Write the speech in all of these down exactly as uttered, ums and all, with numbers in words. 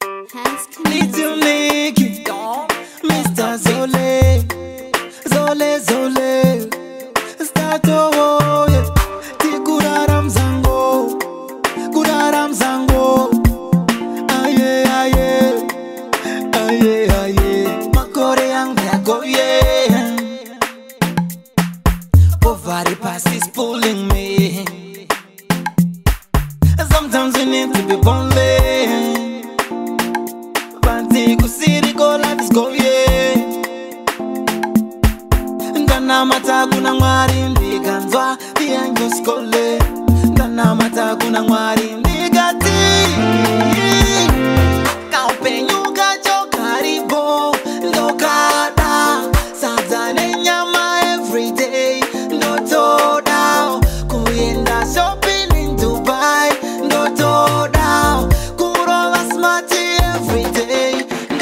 Little Nicky, Mister Zole, Zole, Zole, start over, yeah. Ti Guraram Zango, Guraram Zango, aye, aye, aye, aye, Makore yang go, yeah. Poverty past is pulling me. Sometimes we need to be lonely. Kusiri go life is go yeah. Ndana mata kuna ngwari ndiganzwa dianjo skole. Ndana mata kuna ngwari ndigati. Kaupenyuka chokaribo ndokada. Sazane nyama everyday ndotoda. Kuyenda shopping in Dubai ndotoda. Kuroga smarty everyday.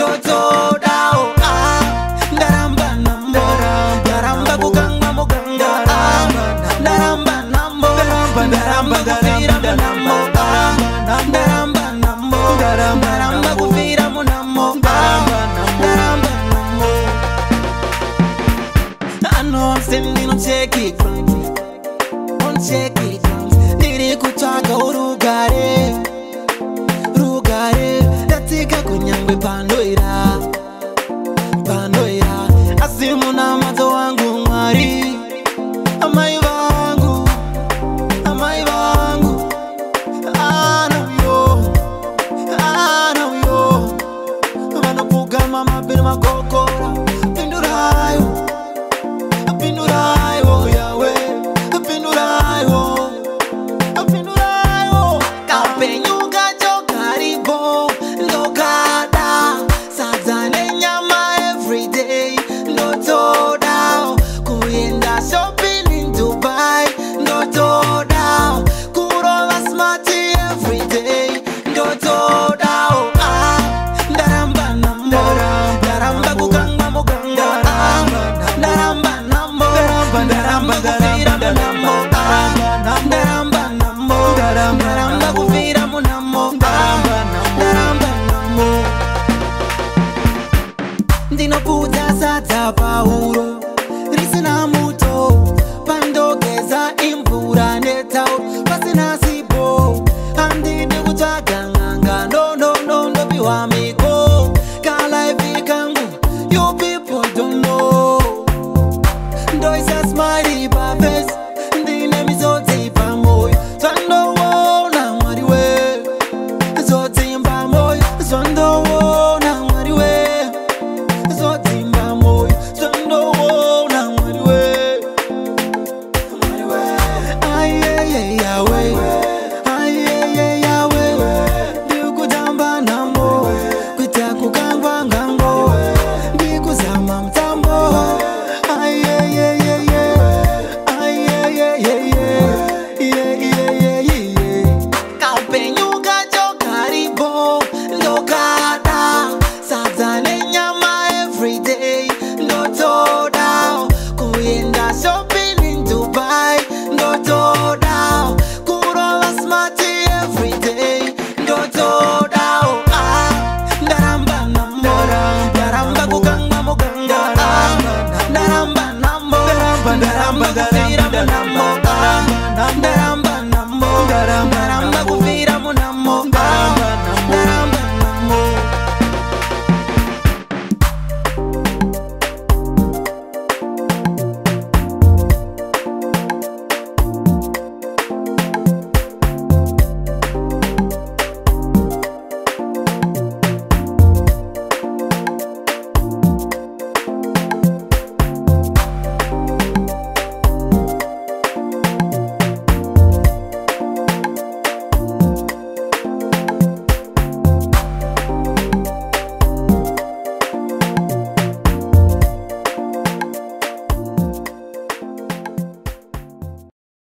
I know I'm standing on check it, on check it. Niri kuchaka urugare, rugare. Datika kunyangwe pandoira, pandoira. Asimu na mato wangu mwari, amai wangu, amai wangu. I know yo, I know yo. Manapuga mama bin makokora, pindurayo, pindurayo Yahweh, pindurayo, pindurayo. Kapenyuka chokaribo, ndokada. Sazane nyama everyday, ndotoda. Kuyenda shopping in Dubai, ndotoda. Kuroga smarty everyday, ndotoda. Ah, ndaramba nambo, ndaramba kuganga muganga. Ah, ndaramba nambo, ndaramba kufira munamo. Ah, ndaramba nambo, ndaramba kufira munamo. Ah, ndaramba nambo. Ndinoputa sata pauro, risina muto, pandogeza imvura netao, pasina sipo, andide kutaga nganga, no no no no biwa miko, kala evikangu, you people don't know. Ndo isa smiley pa face, ndine mizote pa moyo, twando wona mwariwe, zote mba moyo, zondo